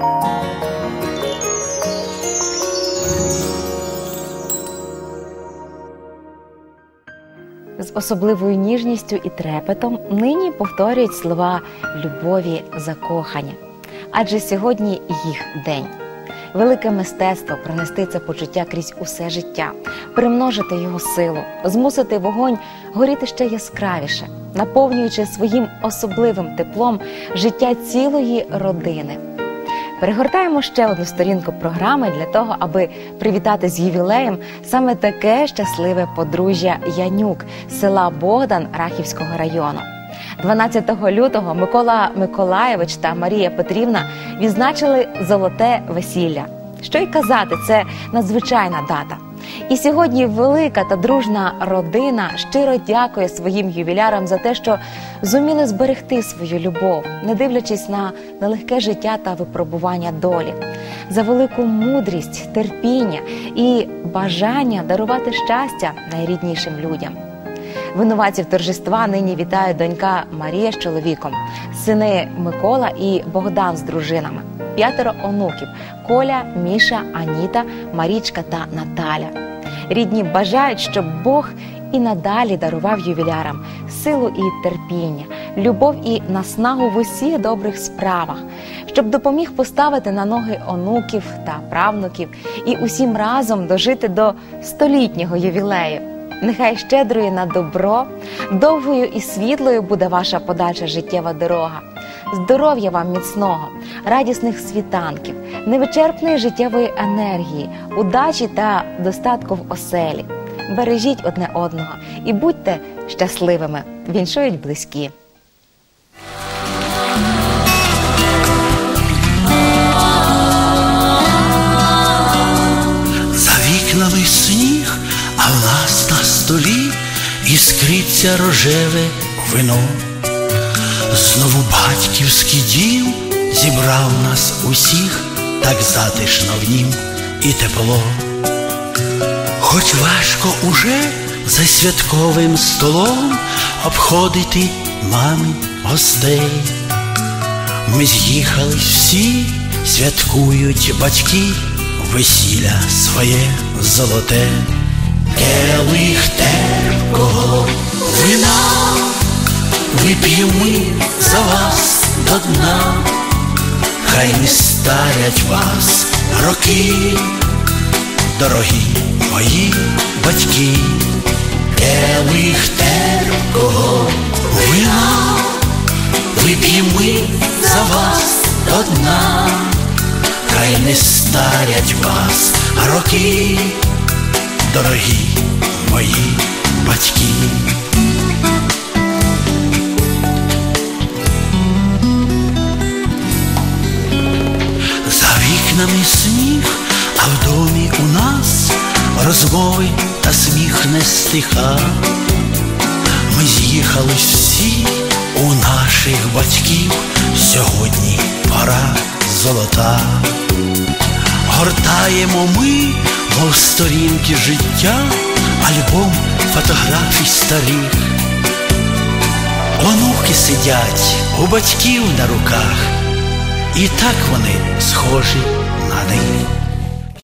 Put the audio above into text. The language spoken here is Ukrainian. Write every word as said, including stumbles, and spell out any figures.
З особливою ніжністю і трепетом нині повторюють слова любові, закохання. Адже сьогодні їх день. Велике мистецтво – пронести це почуття крізь усе життя, примножити його силу, змусити вогонь горіти ще яскравіше, наповнюючи своїм особливим теплом життя цілої родини. Перегортаємо ще одну сторінку програми для того, аби привітати з ювілеєм саме таке щасливе подружжя Янюк з села Богдан Рахівського району. дванадцятого лютого Микола Миколайович та Марія Петрівна відзначили золоте весілля. Що й казати, це надзвичайна дата. І сьогодні велика та дружна родина щиро дякує своїм ювілярам за те, що зуміли зберегти свою любов, не дивлячись на нелегке життя та випробування долі, за велику мудрість, терпіння і бажання дарувати щастя найріднішим людям. Винуватців торжества нині вітають донька Марія з чоловіком, сини Микола і Богдан з дружинами, п'ятеро онуків – Коля, Міша, Аніта, Марічка та Наталя. Рідні бажають, щоб Бог і надалі дарував ювілярам силу і терпіння, любов і наснагу в усіх добрих справах, щоб допоміг поставити на ноги онуків та правнуків і усім разом дожити до столітнього ювілею. Нехай щедрою на добро, довгою і світлою буде ваша подальша життєва дорога. Здоров'я вам міцного, радісних світанків, невичерпної життєвої енергії, удачі та достатку в оселі. Бережіть одне одного і будьте щасливими. Віншують близькі. За вікнами сніг, а в нас на столі іскриться рожеве вино. Знову батьківський дім зібрав нас усіх, так затишно в нім і тепло. Хоч важко уже за святковим столом обходити мамин гостей. Ми з'їхались всі, святкують батьки весілля своє золоте. Келих терпкого вина вип'ємо ми за вас до дна. Хай не старять вас роки, дорогі мої батьки. Келих терпкого вина вип'ємо ми за вас до дна. Хай не старять вас роки, дорогі мої батьки. За вікнами сніг, а в домі у нас розмови та сміх не стиха. Ми з'їхались всі, у наших батьків сьогодні пора золота. Гортаємо ми, мов сторінки життя, альбом фотографій старих. Онуки сидять у батьків на руках, і так вони схожі на них.